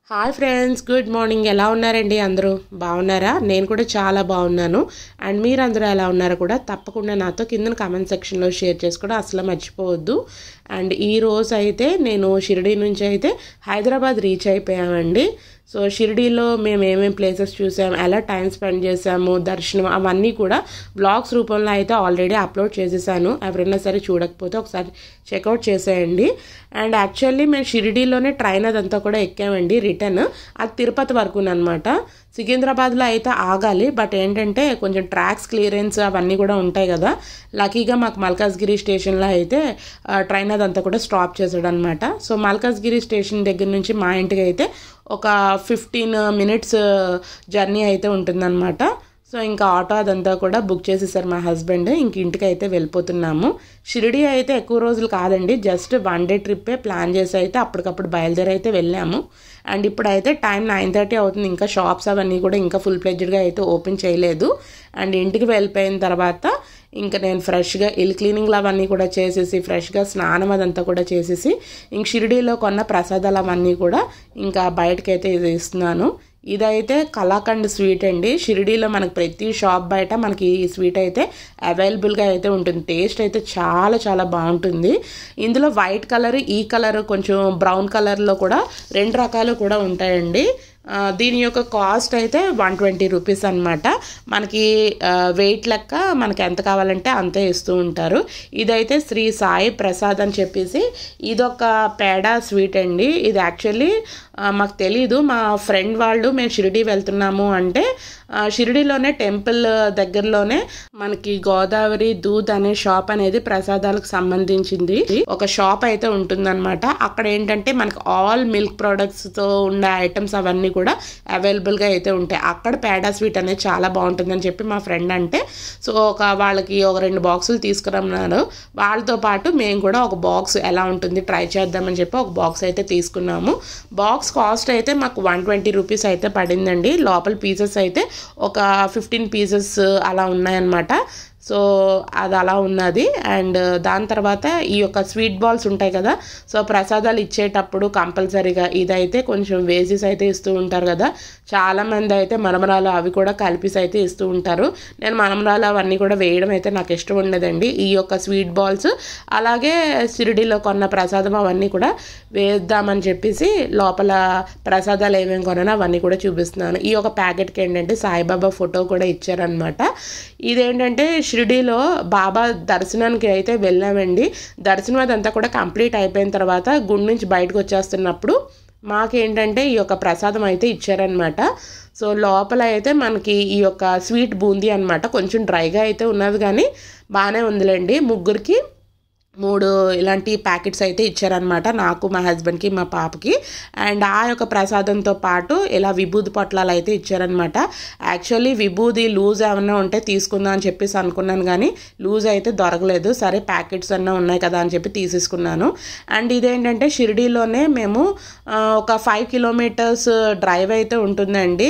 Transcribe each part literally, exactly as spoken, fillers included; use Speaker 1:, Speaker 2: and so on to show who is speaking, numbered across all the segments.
Speaker 1: Hi friends, good morning. ఎలా ఉన్నారండి? అందరూ బాగున్నారా? నేను కూడా చాలా బాగున్నాను. అండ్ మీరందరూ ఎలా ఉన్నారో కూడా తప్పకుండా నాతో కింద కామెంట్ సెక్షన్లో షేర్ చేసుకోవడం అసలు మర్చిపోవద్దు. అండ్ ఈ రోజు అయితే నేను షిరిడి నుంచి అయితే హైదరాబాద్ రీచ్ అయిపోయామండి. సో షిరిడీలో మేము ఏమేమి ప్లేసెస్ చూసాము, ఎలా టైం స్పెండ్ చేసాము, దర్శనం, అవన్నీ కూడా బ్లాగ్స్ రూపంలో అయితే ఆల్రెడీ అప్లోడ్ చేసేసాను. ఎవరైనా సరే చూడకపోతే ఒకసారి చెక్అవుట్ చేసేయండి. అండ్ యాక్చువల్లీ మేము షిరిడీలోనే ట్రైన్ అదంతా కూడా ఎక్కామండి. రిటర్న్ అది తిరుపతి వరకు అనమాట. సికింద్రాబాద్లో అయితే ఆగాలి, బట్ ఏంటంటే కొంచెం ట్రాక్స్ క్లియరెన్స్ అవన్నీ కూడా ఉంటాయి కదా. లక్కీగా మాకు మల్కాజ్గిరి స్టేషన్లో అయితే ట్రైన్ అదంతా కూడా స్టాప్ చేశాడు అనమాట. సో మల్కాజ్గిరి స్టేషన్ దగ్గర నుంచి మా ఇంటికి అయితే ఒక ఫిఫ్టీన్ మినిట్స్ జర్నీ అయితే ఉంటుందన్నమాట. సో ఇంకా ఆటో అదంతా కూడా బుక్ చేసేసారు మా హస్బెండ్. ఇంక ఇంటికి అయితే వెళ్ళిపోతున్నాము. షిరిడి అయితే ఎక్కువ రోజులు కాదండి, జస్ట్ వన్ డే ట్రిప్పే ప్లాన్ చేసి అయితే అప్పటికప్పుడు బయలుదేరి అయితే వెళ్ళాము. అండ్ ఇప్పుడైతే టైం నైన్ థర్టీ అవుతుంది. ఇంకా షాప్స్ అవన్నీ కూడా ఇంకా ఫుల్ ప్లెడ్జ్డ్గా అయితే ఓపెన్ చేయలేదు. అండ్ ఇంటికి వెళ్ళిపోయిన తర్వాత ఇంకా నేను ఫ్రెష్గా ఇల్ క్లీనింగ్లు అవన్నీ కూడా చేసేసి ఫ్రెష్గా స్నానం అదంతా కూడా చేసేసి ఇంక షిరిడీలో కొన్న ప్రసాదాలు అవన్నీ కూడా ఇంకా బయటకైతే ఇది ఇస్తున్నాను. ఇదైతే కలాకండ్ స్వీట్ అండి. షిరిడీలో మనకి ప్రతి షాప్ బయట మనకి ఈ స్వీట్ అయితే అవైలబుల్గా అయితే ఉంటుంది. టేస్ట్ అయితే చాలా చాలా బాగుంటుంది. ఇందులో వైట్ కలర్, ఈ కలర్, కొంచెం బ్రౌన్ కలర్లో కూడా రెండు రకాలు కూడా ఉంటాయండి. దీని యొక్క కాస్ట్ అయితే వన్ ట్వంటీ రూపీస్ అనమాట. మనకి వెయిట్ లెక్క మనకి ఎంత కావాలంటే అంతే ఇస్తూ ఉంటారు. ఇదైతే శ్రీ సాయి ప్రసాద్ అని చెప్పేసి ఇదొక పేడ స్వీట్ అండి. ఇది యాక్చువల్లీ మాకు తెలీదు. మా ఫ్రెండ్ వాళ్ళు మేము షిరిడి వెళ్తున్నాము అంటే షిరిడిలోనే టెంపుల్ దగ్గరలోనే మనకి గోదావరి దూద్ అనే షాప్ అనేది ప్రసాదాలకు సంబంధించింది ఒక షాప్ అయితే ఉంటుందన్నమాట. అక్కడ ఏంటంటే మనకి ఆల్ మిల్క్ ప్రొడక్ట్స్తో ఉండే ఐటమ్స్ అవన్నీ కూడా అవైలబుల్గా అయితే ఉంటాయి. అక్కడ పేడా స్వీట్ అనేది చాలా బాగుంటుందని చెప్పి మా ఫ్రెండ్ అంటే సో ఒక వాళ్ళకి ఒక రెండు బాక్సులు తీసుకురమ్మన్నారు. వాళ్ళతో పాటు మేము కూడా ఒక బాక్స్ ఎలా ఉంటుంది ట్రై చేద్దామని చెప్పి ఒక బాక్స్ అయితే తీసుకున్నాము. బాక్స్ కాస్ట్ అయితే మాకు వన్ ట్వంటీ రూపీస్ అయితే పడిందండి. లోపల పీసెస్ అయితే ఒక ఫిఫ్టీన్ పీసెస్ అలా ఉన్నాయన్నమాట. సో అది అలా ఉన్నది. అండ్ దాని తర్వాత ఈ యొక్క స్వీట్ బాల్స్ ఉంటాయి కదా, సో ప్రసాదాలు ఇచ్చేటప్పుడు కంపల్సరీగా ఇదైతే కొంచెం వేసేసి అయితే ఇస్తూ ఉంటారు కదా. చాలామంది అయితే మరమరాలు అవి కూడా కలిపేసి అయితే ఇస్తూ ఉంటారు. నేను మరమరాలు అవన్నీ కూడా వేయడం అయితే నాకు ఇష్టం ఉండదండి. ఈ యొక్క స్వీట్ బాల్స్ అలాగే షిరిడీలో కొన్న ప్రసాదం అవన్నీ కూడా వేద్దామని చెప్పేసి లోపల ప్రసాదాలు ఏమేమి కొన్నానో అవన్నీ కూడా చూపిస్తున్నాను. ఈ యొక్క ప్యాకెట్కి ఏంటంటే సాయిబాబా ఫోటో కూడా ఇచ్చారనమాట. ఇదేంటంటే షిరిడీలో బాబా దర్శనానికి అయితే వెళ్ళామండి. దర్శనం అదంతా కూడా కంప్లీట్ అయిపోయిన తర్వాత గుడి నుంచి బయటకు వచ్చేస్తున్నప్పుడు మాకేంటంటే ఈ యొక్క ప్రసాదం అయితే ఇచ్చారనమాట. సో లోపల అయితే మనకి ఈ యొక్క స్వీట్ బూందీ అనమాట. కొంచెం డ్రైగా అయితే ఉన్నది కానీ బాగానే ఉందిలేండి. ముగ్గురికి మూడు ఇలాంటి ప్యాకెట్స్ అయితే ఇచ్చారనమాట, నాకు, మా హస్బెండ్కి, మా పాపకి. అండ్ ఆ యొక్క ప్రసాదంతో పాటు ఇలా విభూది పొట్లాలు అయితే ఇచ్చారనమాట. యాక్చువల్లీ విభూది లూజ్ ఏమన్నా ఉంటే తీసుకుందాం అని చెప్పేసి అనుకున్నాను కానీ లూజ్ అయితే దొరకలేదు. సరే ప్యాకెట్స్ అన్నా ఉన్నాయి కదా అని చెప్పి తీసేసుకున్నాను. అండ్ ఇదేంటంటే షిరిడీలోనే మేము ఒక ఫైవ్ కిలోమీటర్స్ డ్రైవ్ అయితే ఉంటుందండి,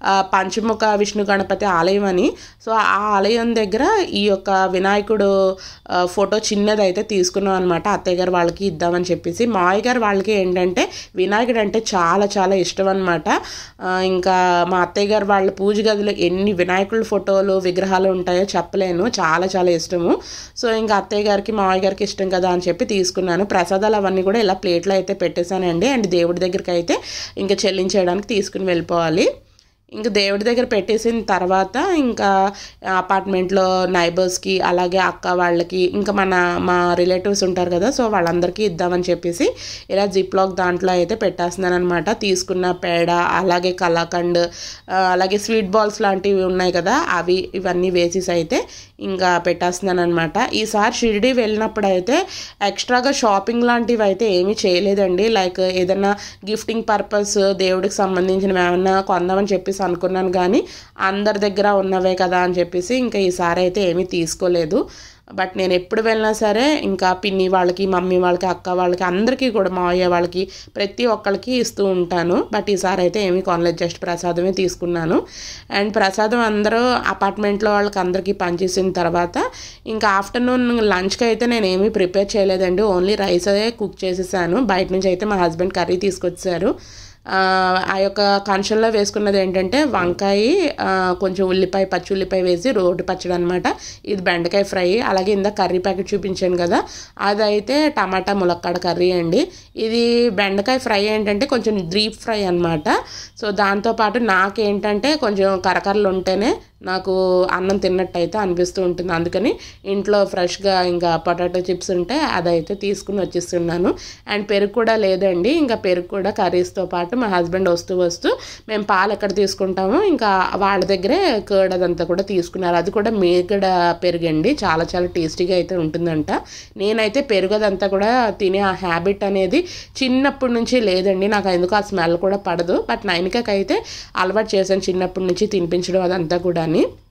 Speaker 1: పంచముఖ విష్ణు గణపతి ఆలయం అని. సో ఆ ఆలయం దగ్గర ఈ యొక్క వినాయకుడు ఫోటో చిన్నది అయితే తీసుకున్నాం అనమాట. అత్తయ్య గారు వాళ్ళకి ఇద్దామని చెప్పేసి. మావయ్య గారు వాళ్ళకి ఏంటంటే వినాయకుడు అంటే చాలా చాలా ఇష్టం అనమాట. ఇంకా మా అత్తయ్య గారు వాళ్ళ పూజ గదిలో ఎన్ని వినాయకుడి ఫోటోలు విగ్రహాలు ఉంటాయో చెప్పలేను, చాలా చాలా ఇష్టము. సో ఇంకా అత్తయ్య గారికి మావయ్య గారికి ఇష్టం కదా అని చెప్పి తీసుకున్నాను. ప్రసాదాలు అవన్నీ కూడా ఇలా ప్లేట్లో అయితే పెట్టేశానండి. అండ్ దేవుడి దగ్గరికి అయితే ఇంకా చెల్లించేయడానికి తీసుకుని వెళ్ళిపోవాలి. ఇంకా దేవుడి దగ్గర పెట్టేసిన తర్వాత ఇంకా అపార్ట్మెంట్లో నైబర్స్కి అలాగే అక్క వాళ్ళకి ఇంకా మన మా రిలేటివ్స్ ఉంటారు కదా, సో వాళ్ళందరికీ ఇద్దామని చెప్పేసి ఇలా జిప్ లాక్ దాంట్లో అయితే పెట్టేస్తున్నాను అనమాట. తీసుకున్న పేడ అలాగే కలాకండ్ అలాగే స్వీట్ బాల్స్ లాంటివి ఉన్నాయి కదా, అవి ఇవన్నీ వేసేసి అయితే ఇంకా పెట్టేస్తున్నాను అనమాట. ఈసారి షిరిడి వెళ్ళినప్పుడు అయితే ఎక్స్ట్రాగా షాపింగ్ లాంటివి అయితే ఏమీ చేయలేదండి. లైక్ ఏదైనా గిఫ్టింగ్ పర్పస్ దేవుడికి సంబంధించినవి ఏమన్నా కొందామని చెప్పేసి అనుకున్నాను కానీ అందరి దగ్గర ఉన్నవే కదా అని చెప్పేసి ఇంకా ఈసారి అయితే ఏమీ తీసుకోలేదు. బట్ నేను ఎప్పుడు వెళ్ళినా సరే ఇంకా పిన్ని వాళ్ళకి, మమ్మీ వాళ్ళకి, అక్క వాళ్ళకి, అందరికీ కూడా మావయ్య వాళ్ళకి ప్రతి ఒక్కరికి ఇస్తూ ఉంటాను. బట్ ఈసారి అయితే ఏమీ కొనలేదు, జస్ట్ ప్రసాదమే తీసుకున్నాను. అండ్ ప్రసాదం అందరూ అపార్ట్మెంట్లో వాళ్ళకి అందరికీ పనిచేసిన తర్వాత ఇంకా ఆఫ్టర్నూన్ లంచ్కి అయితే నేను ఏమీ ప్రిపేర్ చేయలేదండి. ఓన్లీ రైస్ అదే కుక్ చేసేసాను. బయట నుంచి అయితే మా హస్బెండ్ కర్రీ తీసుకొచ్చారు. ఆ యొక్క కంచంలో వేసుకున్నది ఏంటంటే వంకాయ, కొంచెం ఉల్లిపాయ, పచ్చి ఉల్లిపాయ వేసి రోటి పచ్చడి అనమాట. ఇది బెండకాయ ఫ్రై. అలాగే ఇందా కర్రీ ప్యాకెట్ చూపించాను కదా, అదైతే టమాటా ములక్కాడ కర్రీ అండి. ఇది బెండకాయ ఫ్రై ఏంటంటే కొంచెం డీప్ ఫ్రై అనమాట. సో దాంతోపాటు నాకేంటంటే కొంచెం కరకరలు ఉంటేనే నాకు అన్నం తిన్నట్టు అయితే అనిపిస్తూ ఉంటుంది. అందుకని ఇంట్లో ఫ్రెష్గా ఇంకా పొటాటో చిప్స్ ఉంటే అదైతే తీసుకుని వచ్చేస్తున్నాను. అండ్ పెరుగు కూడా లేదండి, ఇంకా పెరుగు కూడా కర్రీస్తో పాటు మా హస్బెండ్ వస్తూ వస్తూ మేము పాలు ఎక్కడ తీసుకుంటామో ఇంకా వాళ్ళ దగ్గరే కర్డ్ అదంతా కూడా తీసుకున్నారు. అది కూడా మేగడ పెరుగండి, చాలా చాలా టేస్టీగా అయితే ఉంటుందంట. నేనైతే పెరుగు అదంతా కూడా తినే ఆ హ్యాబిట్ అనేది చిన్నప్పటి నుంచి లేదండి, నాకు ఎందుకు ఆ స్మెల్ కూడా పడదు. బట్ నైనికకైతే అలవాటు చేశాను చిన్నప్పటి నుంచి తినిపించడం అదంతా కూడా.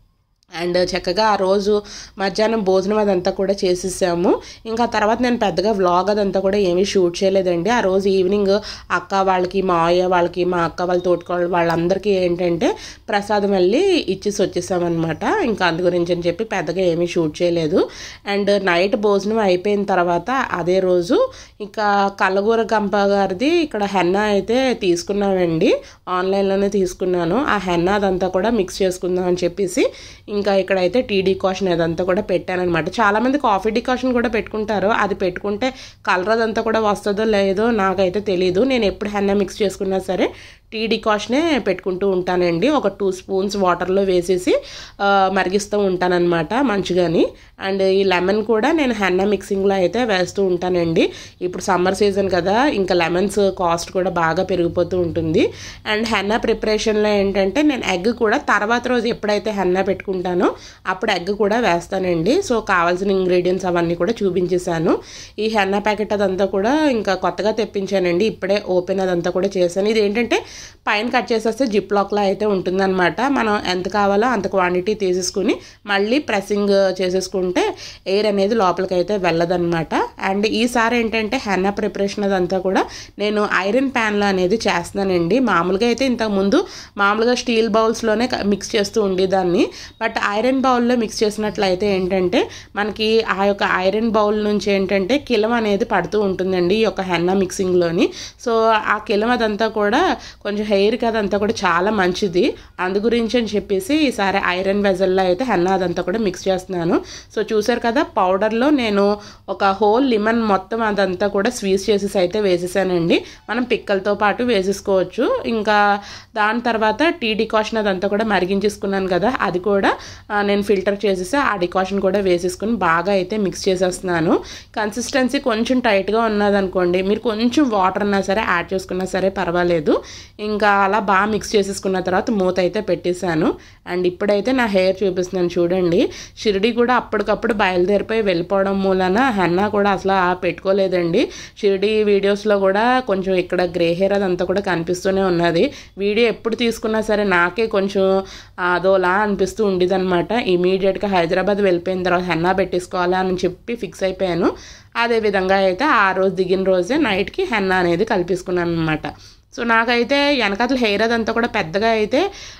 Speaker 1: అండ్ చక్కగా ఆ రోజు మధ్యాహ్నం భోజనం అదంతా కూడా చేసేసాము. ఇంకా తర్వాత నేను పెద్దగా వ్లాగ్ అదంతా కూడా ఏమీ షూట్ చేయలేదండి. ఆ రోజు ఈవినింగ్ అక్క వాళ్ళకి, మా అయ్య వాళ్ళకి, మా అక్క వాళ్ళ తోటికోళ్ళు వాళ్ళందరికీ ఏంటంటే ప్రసాదం వెళ్ళి ఇచ్చేసి వచ్చేసామన్నమాట. ఇంకా అందు గురించి అని చెప్పి పెద్దగా ఏమీ షూట్ చేయలేదు. అండ్ నైట్ భోజనం అయిపోయిన తర్వాత అదే రోజు ఇంకా కల్లగూర గంప గారిది ఇక్కడ హెన్నా అయితే తీసుకున్నామండి, ఆన్లైన్లోనే తీసుకున్నాను. ఆ హెన్నా అదంతా కూడా మిక్స్ చేసుకుందాం అని చెప్పేసి ఇంకా ఇక్కడైతే టీ డికాషన్ అదంతా కూడా పెట్టానమాట. చాలామంది కాఫీ డికాషన్ కూడా పెట్టుకుంటారు, అది పెట్టుకుంటే కలర్ అదంతా కూడా వస్తుందో లేదో నాకైతే తెలీదు. నేను ఎప్పుడు హెన్నా మిక్స్ చేసుకున్నా సరే టీ డికాషనే పెట్టుకుంటూ ఉంటానండి. ఒక టూ స్పూన్స్ వాటర్లో వేసేసి మరిగిస్తూ ఉంటానన్నమాట మంచిగాని. అండ్ ఈ లెమన్ కూడా నేను హెన్నా మిక్సింగ్లో అయితే వేస్తూ ఉంటానండి. ఇప్పుడు సమ్మర్ సీజన్ కదా, ఇంకా లెమన్స్ కాస్ట్ కూడా బాగా పెరిగిపోతూ ఉంటుంది. అండ్ హెన్నా ప్రిపరేషన్లో ఏంటంటే నేను ఎగ్ కూడా తర్వాత రోజు ఎప్పుడైతే హెన్నా పెట్టుకుంటానో అప్పుడు ఎగ్ కూడా వేస్తానండి. సో కావాల్సిన ఇంగ్రీడియంట్స్ అవన్నీ కూడా చూపించేశాను. ఈ హెన్నా ప్యాకెట్ అదంతా కూడా ఇంకా కొత్తగా తెప్పించానండి, ఇప్పుడే ఓపెన్ అదంతా కూడా చేశాను. ఇది ఏంటంటే పైన కట్ చేసేస్తే జిప్ లాక్లో అయితే ఉంటుందన్నమాట. మనం ఎంత కావాలో అంత క్వాంటిటీ తీసేసుకుని మళ్ళీ ప్రెస్సింగ్ చేసేసుకుంటే ఎయిర్ అనేది లోపలికి అయితే వెళ్ళదన్నమాట. అండ్ ఈసారి ఏంటంటే హెన్నా ప్రిపరేషన్ అదంతా కూడా నేను ఐరన్ ప్యాన్లో అనేది చేస్తున్నానండి. మామూలుగా అయితే ఇంతకుముందు మామూలుగా స్టీల్ బౌల్స్లోనే మిక్స్ చేస్తూ ఉండేదాన్ని. బట్ ఐరన్ బౌల్లో మిక్స్ చేసినట్లయితే ఏంటంటే మనకి ఆ యొక్క ఐరన్ బౌల్ నుంచి ఏంటంటే కిలం అనేది పడుతూ ఉంటుందండి ఈ యొక్క హెన్నా మిక్సింగ్లోని. సో ఆ కిలం అదంతా కూడా కొంచెం హెయిర్కి అదంతా కూడా చాలా మంచిది. అందు గురించి అని చెప్పేసి ఈసారి ఐరన్ వెజల్లో అయితే హెన్నా అదంతా కూడా మిక్స్ చేస్తున్నాను. సో చూసారు కదా, పౌడర్లో నేను ఒక హోల్ లెమన్ మొత్తం అదంతా కూడా స్వీజ్ చేసేసి అయితే వేసేసానండి. మనం పిక్కలతో పాటు వేసేసుకోవచ్చు. ఇంకా దాని తర్వాత టీ డికాషన్ అదంతా కూడా మరిగించేసుకున్నాను కదా, అది కూడా నేను ఫిల్టర్ చేసేసి ఆ డికాషన్ కూడా వేసేసుకుని బాగా అయితే మిక్స్ చేసేస్తున్నాను. కన్సిస్టెన్సీ కొంచెం టైట్గా ఉన్నదనుకోండి, మీరు కొంచెం వాటర్ అన్నా సరే యాడ్ చేసుకున్నా సరే పర్వాలేదు. ఇంకా అలా బాగా మిక్స్ చేసేసుకున్న తర్వాత మూత అయితే పెట్టేశాను. అండ్ ఇప్పుడైతే నా హెయిర్ చూపిస్తున్నాను చూడండి. షిరిడి కూడా అప్పటికప్పుడు బయలుదేరిపోయి వెళ్ళిపోవడం మూలన హెన్నా కూడా అసలు పెట్టుకోలేదండి. షిరిడి వీడియోస్లో కూడా కొంచెం ఇక్కడ గ్రే హెయిర్ అదంతా కూడా కనిపిస్తూనే ఉన్నది. వీడియో ఎప్పుడు తీసుకున్నా సరే నాకే కొంచెం అదోలా అనిపిస్తూ ఉండేది అనమాట. ఇమీడియట్గా హైదరాబాద్ వెళ్ళిపోయిన తర్వాత హెన్నా పెట్టేసుకోవాలా అని చెప్పి ఫిక్స్ అయిపోయాను. అదేవిధంగా అయితే ఆ రోజు దిగిన రోజే నైట్కి హెన్నా అనేది కలిపేసుకున్నాను అనమాట. సో నాకైతే వెనకాతల హెయిర్ అదంతా కూడా పెద్దగా అయితే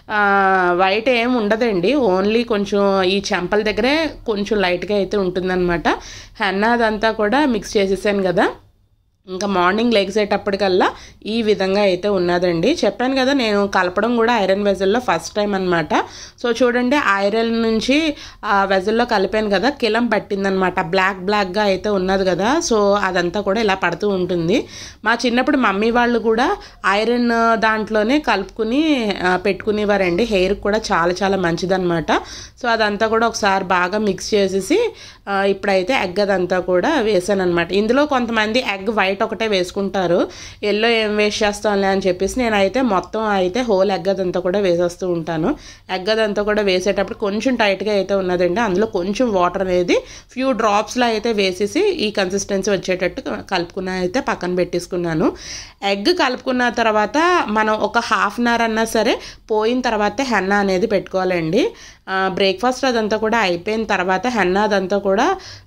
Speaker 1: వైట్ ఏమి ఉండదండి, ఓన్లీ కొంచెం ఈ చెంపల దగ్గరే కొంచెం లైట్గా అయితే ఉంటుందన్నమాట. హెన్నా అదంతా కూడా మిక్స్ చేసేసాను కదా, ఇంకా మార్నింగ్ లెగ్సేటప్పటికల్లా ఈ విధంగా అయితే ఉన్నదండి. చెప్పాను కదా నేను కలపడం కూడా ఐరన్ వెజల్లో ఫస్ట్ టైం అనమాట. సో చూడండి, ఐరన్ నుంచి ఆ వెజల్లో కలిపాను కదా, కిలం పట్టిందనమాట, బ్లాక్ బ్లాక్గా అయితే ఉన్నది కదా. సో అదంతా కూడా ఇలా పడుతూ ఉంటుంది. మా చిన్నప్పుడు మమ్మీ వాళ్ళు కూడా ఐరన్ దాంట్లోనే కలుపుకుని పెట్టుకునేవారండి. హెయిర్ కూడా చాలా చాలా మంచిదన్నమాట. సో అదంతా కూడా ఒకసారి బాగా మిక్స్ చేసేసి ఇప్పుడైతే ఎగ్ అదంతా కూడా వేసాను అనమాట. ఇందులో కొంతమంది ఎగ్ వైట్ ఒకటే వేసుకుంటారు, ఎల్లో ఏం వేస్ట్ చేస్తానులే అని చెప్పేసి నేనైతే మొత్తం అయితే హోల్ ఎగ్ అదంతా కూడా వేసేస్తూ ఉంటాను. ఎగ్ అదంతా కూడా వేసేటప్పుడు కొంచెం టైట్గా అయితే ఉన్నదండి, అందులో కొంచెం వాటర్ అనేది ఫ్యూ డ్రాప్స్లో అయితే వేసేసి ఈ కన్సిస్టెన్సీ వచ్చేటట్టు కలుపుకున్న అయితే పక్కన పెట్టేసుకున్నాను. ఎగ్ కలుపుకున్న తర్వాత మనం ఒక హాఫ్ అన్ అవర్ అన్నా సరే పోయిన తర్వాత హెన్నా అనేది పెట్టుకోవాలండి. బ్రేక్ఫాస్ట్ అదంతా కూడా అయిపోయిన తర్వాత హెన్నా అదంతా కూడా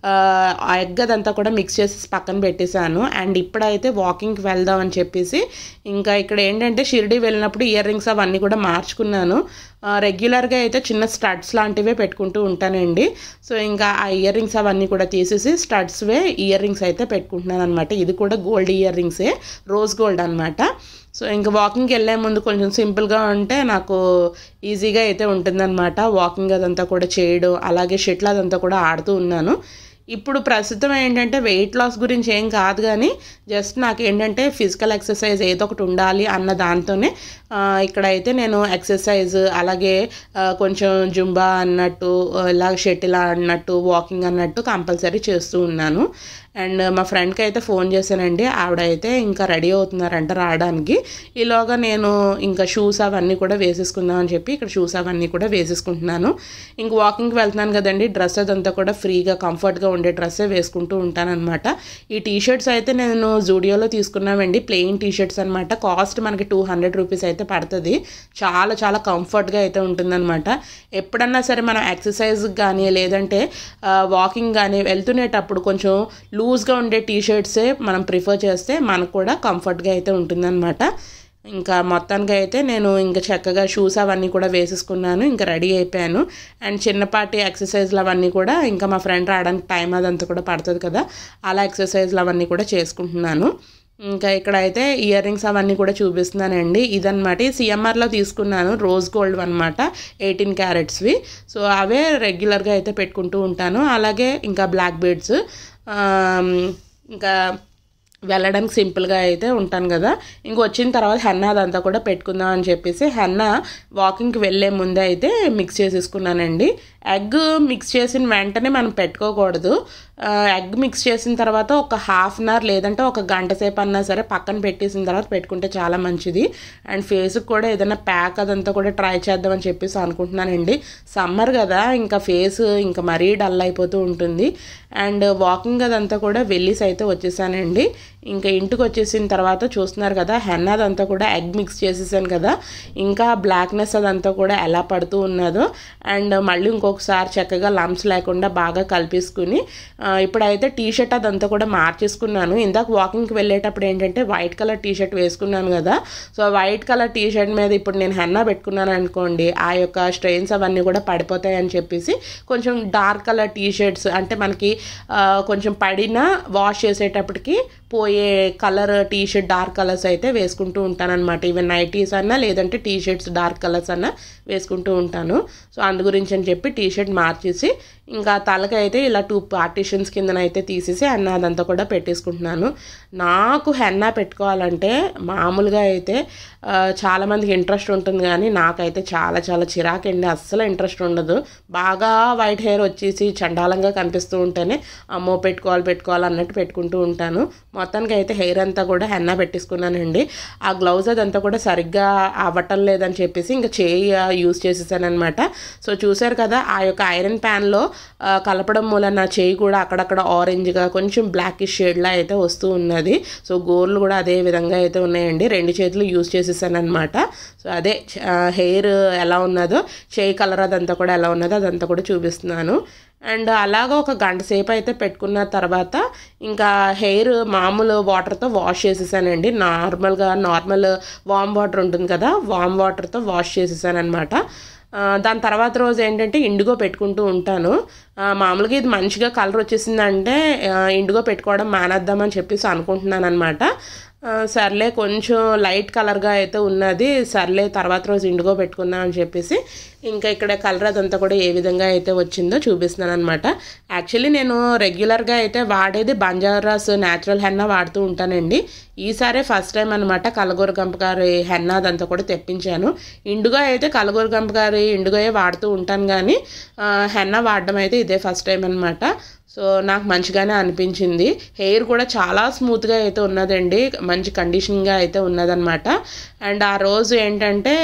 Speaker 1: ఎగ్ అదంతా కూడా మిక్స్ చేసి పక్కన పెట్టేశాను. అండ్ ఇప్పుడైతే వాకింగ్కి వెళ్దాం అని చెప్పేసి ఇంకా ఇక్కడ ఏంటంటే షిరిడి వెళ్ళినప్పుడు ఇయర్ రింగ్స్ అవన్నీ కూడా మార్చుకున్నాను. రెగ్యులర్గా అయితే చిన్న స్టడ్స్ లాంటివే పెట్టుకుంటూ ఉంటానండి. సో ఇంకా ఆ ఇయర్ రింగ్స్ అవన్నీ కూడా తీసేసి స్టడ్స్వే ఇయర్ రింగ్స్ అయితే పెట్టుకుంటున్నాను అనమాట. ఇది కూడా గోల్డ్ ఇయర్ రింగ్సే, రోజ్ గోల్డ్ అనమాట. సో ఇంకా వాకింగ్కి వెళ్ళే ముందు కొంచెం సింపుల్గా ఉంటే నాకు ఈజీగా అయితే ఉంటుందన్నమాట. వాకింగ్ అదంతా కూడా చేయడం, అలాగే షటిల్ అదంతా కూడా ఆడుతూ ఉన్నాను. ఇప్పుడు ప్రస్తుతం ఏంటంటే వెయిట్ లాస్ గురించి ఏం కాదు, కానీ జస్ట్ నాకు ఏంటంటే ఫిజికల్ ఎక్సర్సైజ్ ఏదో ఒకటి ఉండాలి అన్న దాంతోనే ఇక్కడైతే నేను ఎక్సర్సైజ్, అలాగే కొంచెం జుంబా అన్నట్టు, ఇలా షటిల్ అన్నట్టు, వాకింగ్ అన్నట్టు కంపల్సరీ చేస్తూ ఉన్నాను. అండ్ మా ఫ్రెండ్కి అయితే ఫోన్ చేశానండి, ఆవిడైతే ఇంకా రెడీ అవుతున్నారంట రావడానికి. ఈలోగా నేను ఇంకా షూస్ అవన్నీ కూడా వేసేసుకుందాం అని చెప్పి ఇక్కడ షూస్ అవన్నీ కూడా వేసేసుకుంటున్నాను. ఇంక వాకింగ్కి వెళ్తున్నాను కదండి, డ్రెస్ అదంతా కూడా ఫ్రీగా కంఫర్ట్గా ఉండే డ్రెస్సే వేసుకుంటూ ఉంటానన్నమాట. ఈ టీషర్ట్స్ అయితే నేను జూడియోలో తీసుకున్నామండి, ప్లెయిన్ టీషర్ట్స్ అనమాట. కాస్ట్ మనకి టూ హండ్రెడ్ రూపీస్ అయితే పడుతుంది. చాలా చాలా కంఫర్ట్గా అయితే ఉంటుందన్నమాట. ఎప్పుడన్నా సరే మనం ఎక్సర్సైజ్కి కానీ లేదంటే వాకింగ్ కానీ వెళ్తునేటప్పుడు కొంచెం లూజ్గా ఉండే టీషర్ట్సే మనం ప్రిఫర్ చేస్తే మనకు కూడా కంఫర్ట్గా అయితే ఉంటుందన్నమాట. ఇంకా మొత్తానికి అయితే నేను ఇంకా చక్కగా షూస్ అవన్నీ కూడా వేసేసుకున్నాను, ఇంకా రెడీ అయిపోయాను. అండ్ చిన్నపాటి ఎక్సర్సైజ్లు అవన్నీ కూడా ఇంకా మా ఫ్రెండ్ రావడానికి టైం అదంతా కూడా పడుతుంది కదా, అలా ఎక్సర్సైజ్లు అవన్నీ కూడా చేసుకుంటున్నాను. ఇంకా ఇక్కడ అయితే ఇయర్ రింగ్స్ అవన్నీ కూడా చూపిస్తున్నానండి. ఇదనమాట సిఎంఆర్లో తీసుకున్నాను, రోజ్ గోల్డ్ అనమాట, ఎయిటీన్ క్యారెట్స్వి. సో అవే రెగ్యులర్గా అయితే పెట్టుకుంటూ ఉంటాను. అలాగే ఇంకా బ్లాక్ బీడ్స్, ఇంకా వెళ్ళడానికి సింపుల్గా అయితే ఉంటాను కదా. ఇంక వచ్చిన తర్వాత హెన్నా అదంతా కూడా పెట్టుకుందాం అని చెప్పేసి హెన్నా వాకింగ్కి వెళ్ళే ముందే అయితే మిక్స్ చేసేసుకున్నానండి. ఎగ్ మిక్స్ చేసిన వెంటనే మనం పెట్టుకోకూడదు. ఎగ్ మిక్స్ చేసిన తర్వాత ఒక హాఫ్ అన్ అవర్ లేదంటే ఒక గంట సేపు అన్నా సరే పక్కన పెట్టేసిన తర్వాత పెట్టుకుంటే చాలా మంచిది. అండ్ ఫేస్కి కూడా ఏదైనా ప్యాక్ అదంతా కూడా ట్రై చేద్దామని చెప్పేసి అనుకుంటున్నానండి. సమ్మర్ కదా, ఇంకా ఫేస్ ఇంకా మరీ డల్ అయిపోతూ ఉంటుంది. అండ్ వాకింగ్ అదంతా కూడా వెళ్ళేసి అయితే వచ్చేసానండి. ఇంకా ఇంటికి వచ్చేసిన తర్వాత చూస్తున్నారు కదా, హెన్నా అదంతా కూడా ఎగ్ మిక్స్ చేసేసాను కదా, ఇంకా బ్లాక్నెస్ అదంతా కూడా ఎలా పడుతూ ఉన్నదో. అండ్ మళ్ళీ ఇంకొకసారి చక్కగా లంప్స్ లేకుండా బాగా కలిపేసుకుని ఇప్పుడైతే టీషర్ట్ అదంతా కూడా మార్చేసుకున్నాను. ఇందాక వాకింగ్కి వెళ్ళేటప్పుడు ఏంటంటే వైట్ కలర్ టీషర్ట్ వేసుకున్నాను కదా, సో వైట్ కలర్ టీషర్ట్ మీద ఇప్పుడు నేను హెన్నా పెట్టుకున్నాను అనుకోండి, ఆ యొక్క స్ట్రెయిన్స్ అవన్నీ కూడా పడిపోతాయి అని చెప్పేసి కొంచెం డార్క్ కలర్ టీషర్ట్స్, అంటే మనకి కొంచెం పడినా వాష్ చేసేటప్పటికి పోయే కలర్ టీషర్ట్ డార్క్ కలర్స్ అయితే వేసుకుంటూ ఉంటాను అనమాట. ఈవెన్ నైటీస్ అన్నా లేదంటే టీషర్ట్స్ డార్క్ కలర్స్ అన్నా వేసుకుంటూ ఉంటాను. సో అందు గురించి అని చెప్పి టీషర్ట్ మార్చేసి ఇంకా తలకి అయితే ఇలా టూ పార్టీషన్స్ కిందనైతే తీసేసి హెన్నా అదంతా కూడా పెట్టేసుకుంటున్నాను. నాకు హెన్నా పెట్టుకోవాలంటే మామూలుగా అయితే చాలామందికి ఇంట్రెస్ట్ ఉంటుంది, కానీ నాకైతే చాలా చాలా చిరాకండి, అస్సలు ఇంట్రెస్ట్ ఉండదు. బాగా వైట్ హెయిర్ వచ్చేసి చండాలంగా కనిపిస్తూ ఉంటేనే అమ్మో పెట్టుకోవాలి పెట్టుకోవాలి అన్నట్టు పెట్టుకుంటూ ఉంటాను. మొత్తానికి అయితే హెయిర్ అంతా కూడా హెన్నా పెట్టేసుకున్నానండి. ఆ గ్లౌజ్ అదంతా కూడా సరిగ్గా అవ్వటం లేదని చెప్పేసి ఇంకా చేయి యూజ్ చేసేసాను అనమాట. సో చూసారు కదా, ఆ యొక్క ఐరన్ ప్యాన్లో కలపడం మూలన చేయి కూడా అక్కడక్కడ ఆరెంజ్గా కొంచెం బ్లాకిష్ షేడ్లా అయితే వస్తూ ఉన్నది. సో గోర్లు కూడా అదే విధంగా అయితే ఉన్నాయండి. రెండు చేతులు యూజ్ చేసేసాను అనమాట. సో అదే హెయిర్ ఎలా ఉన్నదో, చేయి కలర్ అదంతా కూడా ఎలా ఉన్నదో అదంతా కూడా చూపిస్తున్నాను. అండ్ అలాగ ఒక గంట సేపు అయితే పెట్టుకున్న తర్వాత ఇంకా హెయిర్ మామూలు వాటర్తో వాష్ చేసేసానండి. నార్మల్గా నార్మల్ వామ్ వాటర్ ఉంటుంది కదా, వామ్ వాటర్తో వాష్ చేసేసాను అనమాట. దాని తర్వాత రోజు ఏంటంటే ఇండిగో పెట్టుకుంటూ ఉంటాను. మామూలుగా ఇది మంచిగా కలర్ వచ్చేసిందంటే ఇండిగో పెట్టుకోవడం మానేద్దామని చెప్పేసి అనుకుంటున్నాను అనమాట. సర్లే కొంచెం లైట్ కలర్గా అయితే ఉన్నది, సర్లే తర్వాత రోజు ఇండిగో పెట్టుకుందాం అని చెప్పేసి ఇంకా ఇక్కడ కలర్ అదంతా కూడా ఏ విధంగా అయితే వచ్చిందో చూపిస్తున్నాను అనమాట. యాక్చువల్లీ నేను రెగ్యులర్గా అయితే వాడేది బంజారాస్ న్యాచురల్ హెన్నా వాడుతూ ఉంటానండి. ఈసారే ఫస్ట్ టైం అనమాట కలగూర గంప గారి హెన్నా అదంతా కూడా తెప్పించాను. ఇండిగో అయితే కలగూర గంప గారి ఇండిగోయే వాడుతూ ఉంటాను, కానీ హెన్నా వాడడం అయితే ఇదే ఫస్ట్ టైం అనమాట. సో నాకు మంచిగానే అనిపించింది. హెయిర్ కూడా చాలా స్మూత్గా అయితే ఉన్నదండి, మంచి కండిషన్గా అయితే ఉన్నదనమాట. అండ్ ఆ రోజు ఏంటంటే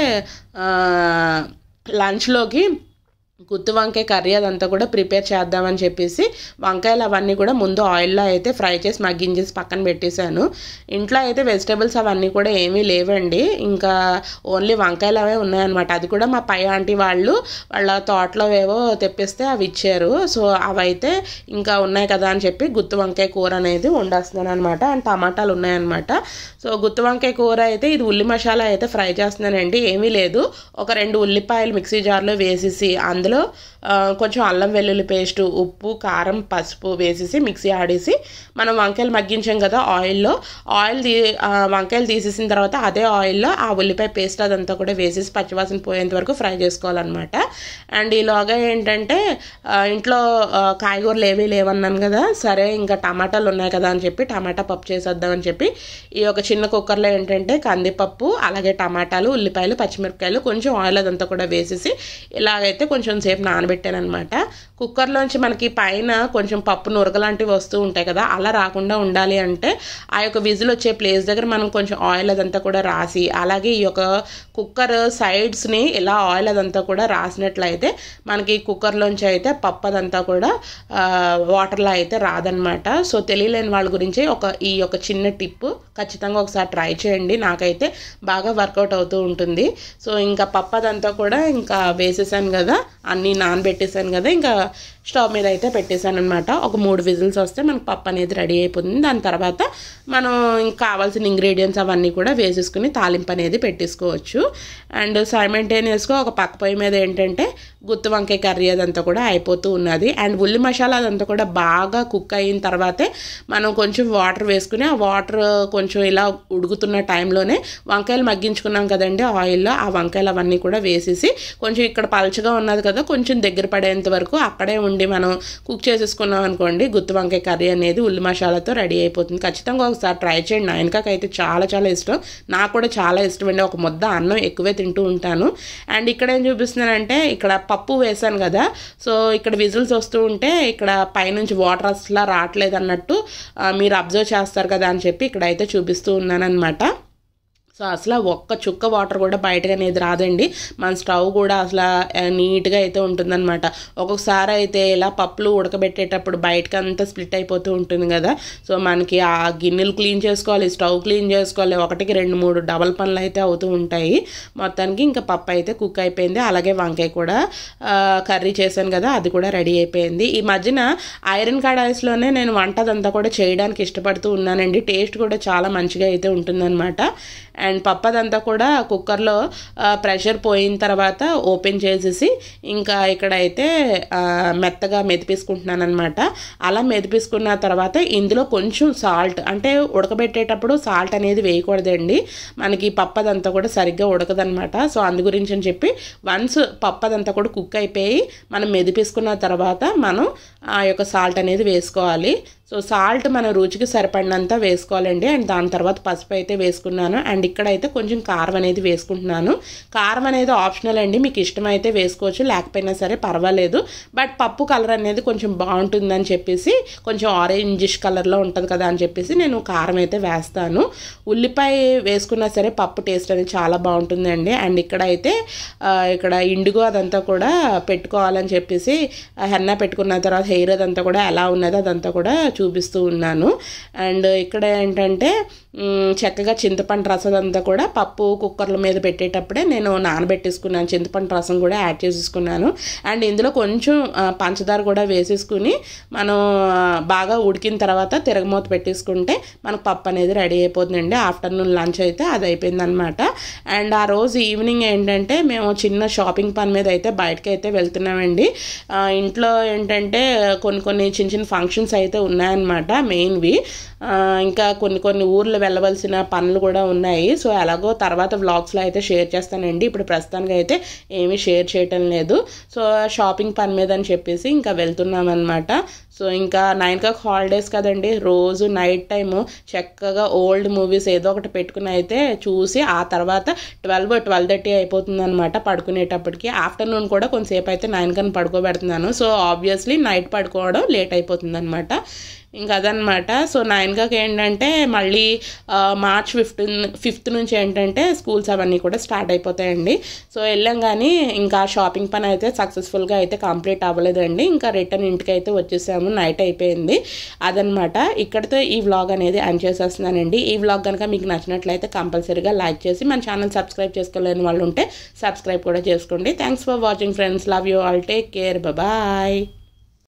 Speaker 1: లంచ్లోకి గుత్తి వంకాయ కర్రీ అదంతా కూడా ప్రిపేర్ చేద్దామని చెప్పేసి వంకాయలు అవన్నీ కూడా ముందు ఆయిల్లో అయితే ఫ్రై చేసి మగ్గించేసి పక్కన పెట్టేశాను. ఇంట్లో అయితే వెజిటేబుల్స్ అవన్నీ కూడా ఏమీ లేవండి, ఇంకా ఓన్లీ వంకాయలు అవే ఉన్నాయన్నమాట. అది కూడా మా పై ఆంటీ వాళ్ళు వాళ్ళ తోటలో ఏవో తెప్పిస్తే అవి ఇచ్చారు. సో అవైతే ఇంకా ఉన్నాయి కదా అని చెప్పి గుత్తి వంకాయ కూర అనేది వండేస్తున్నాను అనమాట. అండ్ టమాటాలు ఉన్నాయన్నమాట. సో గుత్తి వంకాయ కూర అయితే ఇది ఉల్లి మసాలా అయితే ఫ్రై చేస్తున్నానండి. ఏమీ లేదు, ఒక రెండు ఉల్లిపాయలు మిక్సీ జార్లో వేసేసి అందులో అందులో కొంచెం అల్లం వెల్లుల్లి పేస్ట్, ఉప్పు, కారం, పసుపు వేసేసి మిక్సీ ఆడేసి మనం వంకాయలు మగ్గించాం కదా ఆయిల్లో, ఆయిల్ తీ వంకాయలు తీసేసిన తర్వాత అదే ఆయిల్లో ఆ ఉల్లిపాయ పేస్ట్ అదంతా కూడా వేసేసి పచ్చివాసన పోయేంత వరకు ఫ్రై చేసుకోవాలన్నమాట. అండ్ ఈలోగా ఏంటంటే ఇంట్లో కాయగూరలు ఏవీ లేవన్నాను కదా, సరే ఇంకా టమాటాలు ఉన్నాయి కదా అని చెప్పి టమాటా పప్పు చేసేద్దామని చెప్పి ఈ ఒక చిన్న కుక్కర్లో ఏంటంటే కందిపప్పు, అలాగే టమాటాలు, ఉల్లిపాయలు, పచ్చిమిరపకాయలు, కొంచెం ఆయిల్ అదంతా కూడా వేసేసి ఇలాగైతే కొంచెం సేపు నానబెట్టాను అనమాట. కుక్కర్లోంచి మనకి పైన కొంచెం పప్పు నురగలాంటివి వస్తూ ఉంటాయి కదా, అలా రాకుండా ఉండాలి అంటే ఆ యొక్క విజిల్ వచ్చే ప్లేస్ దగ్గర మనం కొంచెం ఆయిల్ అదంతా కూడా రాసి, అలాగే ఈ యొక్క కుక్కర్ సైడ్స్ని ఇలా ఆయిల్ అదంతా కూడా రాసినట్లయితే మనకి కుక్కర్లోంచి అయితే పప్పు అదంతా కూడా వాటర్లో అయితే రాదనమాట. సో తెలియలేని వాళ్ళ గురించి ఒక ఈ యొక్క చిన్న టిప్ ఖచ్చితంగా ఒకసారి ట్రై చేయండి, నాకైతే బాగా వర్కౌట్ అవుతూ ఉంటుంది. సో ఇంకా పప్పు అదంతా కూడా ఇంకా వేసేసాను కదా, అన్నీ నానబెట్టేసాను కదా, ఇంకా స్టవ్ మీద అయితే పెట్టేశాను అనమాట. ఒక మూడు విజిల్స్ వస్తే మనకు పప్పు అనేది రెడీ అయిపోతుంది. దాని తర్వాత మనం ఇంకా కావాల్సిన ఇంగ్రీడియంట్స్ అవన్నీ కూడా వేసేసుకుని తాలింపు అనేది పెట్టేసుకోవచ్చు. అండ్ సైమల్టేనియస్గా ఒక పక్క పొయ్యి మీద ఏంటంటే గుత్తి వంకాయ కర్రీ అదంతా కూడా అయిపోతూ ఉన్నది. అండ్ ఉల్లి మసాలా అదంతా కూడా బాగా కుక్ అయిన తర్వాతే మనం కొంచెం వాటర్ వేసుకుని ఆ వాటర్ కొంచెం ఇలా ఉడుకుతున్న టైంలోనే వంకాయలు మగ్గించుకున్నాం కదండి ఆయిల్లో, ఆ వంకాయలు అవన్నీ కూడా వేసేసి కొంచెం ఇక్కడ పలచగా ఉన్నది కదా, కొంచెం దగ్గర పడేంత వరకు అక్కడే ఉండి మనం కుక్ చేసేసుకున్నాం అనుకోండి, గుత్తి వంకాయ కర్రీ అనేది ఉల్లి మసాలాతో రెడీ అయిపోతుంది. ఖచ్చితంగా ఒకసారి ట్రై చేయండి. నాయనకాకి అయితే చాలా చాలా ఇష్టం, నాకు కూడా చాలా ఇష్టం అండి. ఒక ముద్ద అన్నం ఎక్కువే తింటూ ఉంటాను. అండ్ ఇక్కడ ఏం చూపిస్తున్నానంటే ఇక్కడ పప్పు వేసాను కదా, సో ఇక్కడ విజిల్స్ వస్తూ ఉంటే ఇక్కడ పైనుంచి వాటర్ అసలు రావట్లేదు అన్నట్టు మీరు అబ్జర్వ్ చేస్తారు కదా అని చెప్పి ఇక్కడ అయితే చూపిస్తూ ఉన్నాను అనమాట. సో అసలు ఒక్క చుక్క వాటర్ కూడా బయటకు అనేది రాదండి, మన స్టవ్ కూడా అసలు నీట్గా అయితే ఉంటుందన్నమాట. ఒక్కొక్కసారి అయితే ఇలా పప్పులు ఉడకబెట్టేటప్పుడు బయటకు అంతా స్ప్లిట్ అయిపోతూ ఉంటుంది కదా, సో మనకి ఆ గిన్నెలు క్లీన్ చేసుకోవాలి, స్టవ్ క్లీన్ చేసుకోవాలి, ఒకటికి రెండు మూడు డబల్ పనులు అయితే అవుతూ ఉంటాయి. మొత్తానికి ఇంకా పప్పు అయితే కుక్ అయిపోయింది. అలాగే వంకాయ కూడా కర్రీ చేశాను కదా, అది కూడా రెడీ అయిపోయింది. ఈ మధ్యన ఐరన్ కడాయిస్లోనే నేను వంట అదంతా కూడా చేయడానికి ఇష్టపడుతూ ఉన్నానండి, టేస్ట్ కూడా చాలా మంచిగా అయితే ఉంటుందన్నమాట. అండ్ పప్పు అదంతా కూడా కుక్కర్లో ప్రెషర్ పోయిన తర్వాత ఓపెన్ చేసేసి ఇంకా ఇక్కడైతే మెత్తగా మెదిపేసుకుంటున్నాను అనమాట. అలా మెదిపేసుకున్న తర్వాత ఇందులో కొంచెం సాల్ట్, అంటే ఉడకబెట్టేటప్పుడు సాల్ట్ అనేది వేయకూడదండి, మనకి పప్పు అదంతా కూడా సరిగ్గా ఉడకదనమాట. సో అందు గురించి అని చెప్పి వన్స్ పప్పు అదంతా కూడా కుక్ అయిపోయి మనం మెదిపేసుకున్న తర్వాత మనం ఆ యొక్క సాల్ట్ అనేది వేసుకోవాలి. సో సాల్ట్ మన రుచికి సరిపడినంత వేసుకోవాలండి. అండ్ దాని తర్వాత పసుపు అయితే వేసుకున్నాను. అండ్ ఇక్కడైతే కొంచెం కారం అనేది వేసుకుంటున్నాను. కారం అనేది ఆప్షనల్ అండి, మీకు ఇష్టమైతే వేసుకోవచ్చు, లేకపోయినా సరే పర్వాలేదు. బట్ పప్పు కలర్ అనేది కొంచెం బాగుంటుందని చెప్పేసి, కొంచెం ఆరెంజిష్ కలర్లో ఉంటుంది కదా అని చెప్పేసి నేను కారం అయితే వేస్తాను. ఉల్లిపాయ వేసుకున్నా సరే పప్పు టేస్ట్ అనేది చాలా బాగుంటుందండి. అండ్ ఇక్కడైతే ఇక్కడ ఇండిగో అదంతా కూడా పెట్టుకోవాలని చెప్పేసి హెన్నా పెట్టుకున్న తర్వాత హెయిర్ అదంతా కూడా ఎలా ఉన్నదో అదంతా కూడా చూపిస్తూ ఉన్నాను. అండ్ ఇక్కడ ఏంటంటే చక్కగా చింతపండు రసం అంతా కూడా పప్పు కుక్కర్ల మీద పెట్టేటప్పుడే నేను నానబెట్టేసుకున్నాను, చింతపండు రసం కూడా యాడ్ చేసేసుకున్నాను. అండ్ ఇందులో కొంచెం పంచదార కూడా వేసేసుకుని మనం బాగా ఉడికిన తర్వాత తిరగమూత పెట్టేసుకుంటే మనకు పప్పు అనేది రెడీ అయిపోతుందండి. ఆఫ్టర్నూన్ లంచ్ అయితే అది అయిపోయింది అనమాట. అండ్ ఆ రోజు ఈవినింగ్ ఏంటంటే మేము చిన్న షాపింగ్ పని మీద అయితే బయటకి అయితే వెళ్తున్నామండి. ఇంట్లో ఏంటంటే కొన్ని కొన్ని చిన్న చిన్న ఫంక్షన్స్ అయితే ఉన్నాయన్నమాట మెయిన్వి, ఇంకా కొన్ని కొన్ని ఊర్లు వెళ్ళవలసిన పనులు కూడా ఉన్నాయి. సో ఎలాగో తర్వాత వ్లాగ్స్లో అయితే షేర్ చేస్తానండి, ఇప్పుడు ప్రస్తుతానికి అయితే ఏమీ షేర్ చేయటం లేదు. సో షాపింగ్ పని మీద అని చెప్పేసి ఇంకా వెళ్తున్నాం అనమాట. సో ఇంకా నైన్కాక్ హాలిడేస్ కదండి, రోజు నైట్ టైము చక్కగా ఓల్డ్ మూవీస్ ఏదో ఒకటి పెట్టుకుని అయితే చూసి ఆ తర్వాత ట్వెల్వ్ ట్వెల్వ్ థర్టీ అయిపోతుంది అనమాట పడుకునేటప్పటికి. ఆఫ్టర్నూన్ కూడా కొంతసేపు అయితే నైన్ కని పడుకోబెడుతున్నాను. సో ఆబ్వియస్లీ నైట్ పడుకోవడం లేట్ అయిపోతుంది అనమాట. ఇంకా అదనమాట. సో నైన్కాకి ఏంటంటే మళ్ళీ మార్చ్ ఫిఫ్టీన్ ఫిఫ్త్ నుంచి ఏంటంటే స్కూల్స్ అవన్నీ కూడా స్టార్ట్ అయిపోతాయండి. సో వెళ్ళాం కానీ ఇంకా షాపింగ్ పని అయితే సక్సెస్ఫుల్గా అయితే కంప్లీట్ అవ్వలేదండి. ఇంకా రిటర్న్ ఇంటికి అయితే వచ్చేసాము, నైట్ అయిపోయింది. అదనమాట. ఇక్కడితో ఈ వ్లాగ్ అనేది ఎండ్ చేసేస్తున్నానండి. ఈ వ్లాగ్ కనుక మీకు నచ్చినట్లయితే కంపల్సరీగా లైక్ చేసి మన ఛానల్ సబ్స్క్రైబ్ చేసుకోలేని వాళ్ళు ఉంటే సబ్స్క్రైబ్ కూడా చేసుకోండి. Thanks for watching friends, love you all, take care, bye.